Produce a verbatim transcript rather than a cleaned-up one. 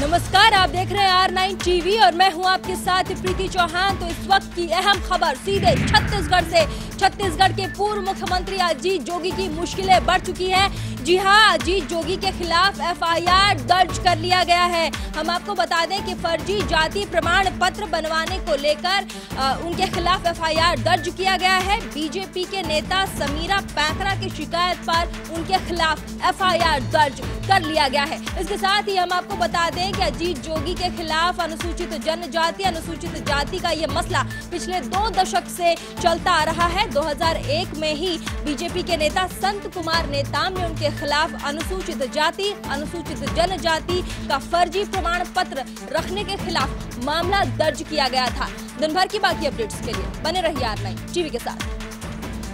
नमस्कार, आप देख रहे हैं आर नाइन टीवी और मैं हूं आपके साथ प्रीति चौहान। तो इस वक्त की अहम खबर सीधे छत्तीसगढ़ से। छत्तीसगढ़ के पूर्व मुख्यमंत्री अजीत जोगी की मुश्किलें बढ़ चुकी हैं। जी हां, अजीत जोगी के खिलाफ एफ आई आर दर्ज कर लिया गया है। हम आपको बता दें कि फर्जी जाति प्रमाण पत्र बनवाने को लेकर उनके खिलाफ एफ आई आर दर्ज किया गया है। बीजेपी के नेता समीरा पैकरा की शिकायत पर उनके खिलाफ एफ आई आर दर्ज कर लिया गया है। इसके साथ ही हम आपको बता दें कि अजीत जोगी के खिलाफ अनुसूचित जनजाति अनुसूचित जाति का ये मसला पिछले दो दशक से चलता आ रहा है। दो हज़ार एक में ही बीजेपी के नेता संत कुमार नेताम ने उनके खिलाफ अनुसूचित जाति अनुसूचित जनजाति का फर्जी प्रमाण पत्र रखने के खिलाफ मामला दर्ज किया गया था। दिन भर की बाकी अपडेट्स के लिए बने रहिए आर नाइन टीवी के साथ।